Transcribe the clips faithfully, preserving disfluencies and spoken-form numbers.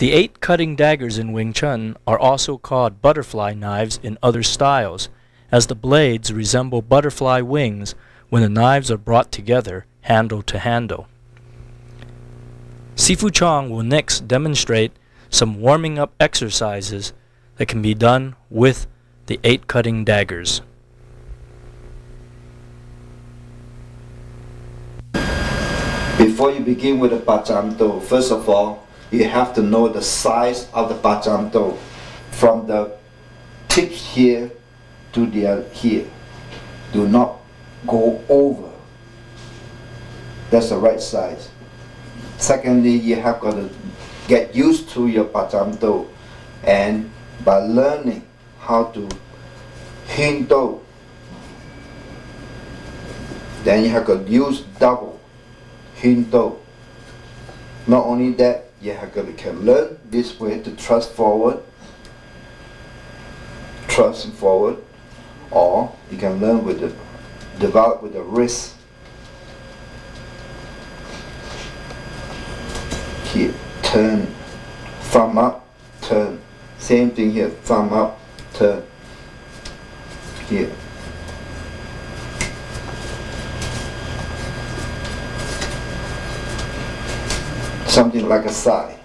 The eight cutting daggers in Wing Chun are also called butterfly knives in other styles, as the blades resemble butterfly wings when the knives are brought together handle to handle. Sifu Chong will next demonstrate some warming up exercises that can be done with the eight cutting daggers. Before you begin with the Baat Jaam Dao, first of all, you have to know the size of the Baat Jaam Dao from the tips here to the uh, here. Do not go over. That's the right size. Secondly, you have got to get used to your Baat Jaam Dao, and by learning how to Hin Dao, then you have got to use double Hin Dao. Not only that, you have got to can learn this way to thrust forward, thrust forward, or you can learn with the develop with the wrist. Here, turn, thumb up, turn. Same thing here, thumb up, turn. Here. Something like a sigh.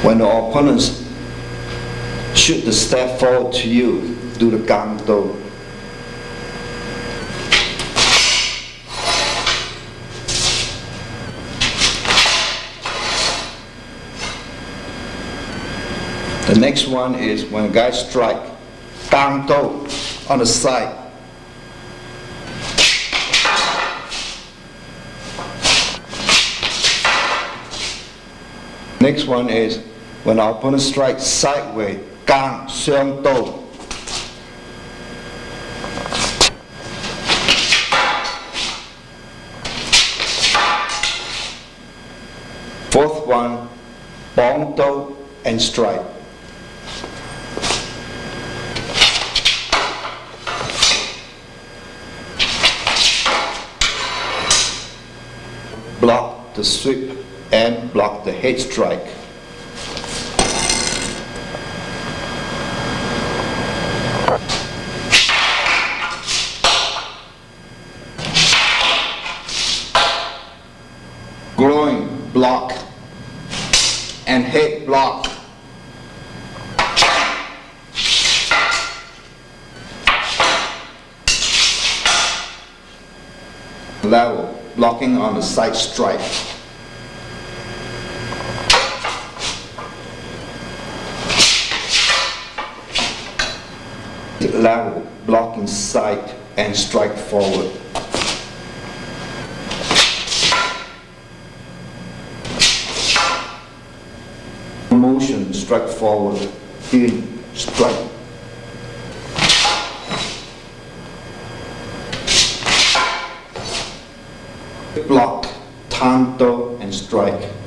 When the opponents shoot the step forward to you, do the Gang Do. The next one is when a guy strike, Gang Do on the side. Next one is when our opponent strikes sideways, Gang Xiang Do. Fourth one, Bong Do and strike. Block the sweep and block the head strike. Groin block and head block. Level blocking on the side strike. Level blocking side and strike forward. Motion, strike forward, in, strike. Block, Tang Do and strike.